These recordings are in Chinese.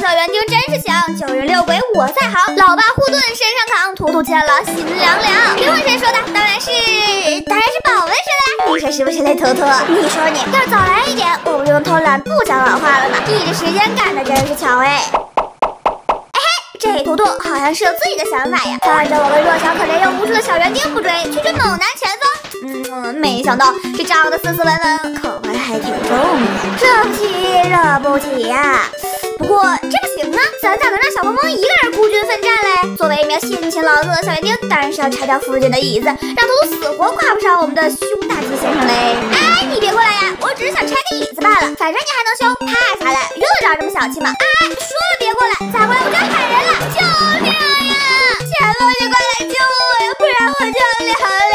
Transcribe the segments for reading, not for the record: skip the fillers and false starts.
小园丁真是香，9人6鬼我在行，老爸护盾身上扛，图图欠了心凉凉。别问谁说的，当然是宝文说的啦。你说是不是雷图图？你说你要是早来一点，我不就能偷懒不讲老话了吗？你这时间赶的真是巧哎。这图图好像是有自己的想法呀，看着我们弱小可怜又无助的小园丁不追，去追猛男前锋。没想到这长得斯斯文文，口味还挺重的，惹不起呀。不过这不行啊，咱咋能让小萌萌一个人孤军奋战嘞？作为一名辛勤劳作的小园丁，当然是要拆掉附近的椅子，让图图死活跨不上我们的熊大吉先生嘞。哎，你别过来呀，我只是想拆个椅子罢了，反正你还能修，怕啥嘞？用得着这么小气吗？哎，说了别过来，再过来我就要砍人了！救命呀！前锋你快来救我呀，不然我就要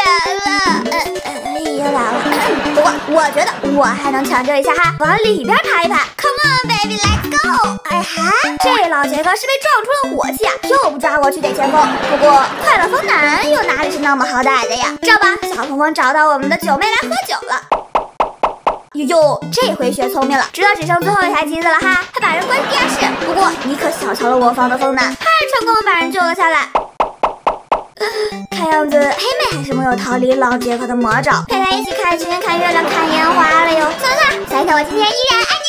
凉了。又来了。不过我觉得我还能抢救一下哈，往里边爬一爬。Come on baby, let's go！ 哎哈，这老杰哥是被撞出了火气啊，又不抓我去逮前锋。不过快乐风男又哪里是那么好歹的呀？这吧，小峰峰找到我们的九妹来喝酒了。哟，这回学聪明了，知道只剩最后一台机子了哈，还把人关地下室。不过你可小瞧了我方的风男，还是成功把人救了下来。看样子黑妹还是没有逃离老杰克的魔爪，陪他一起看星星、看月亮、看烟花了哟。算了算了，想想我今天依然爱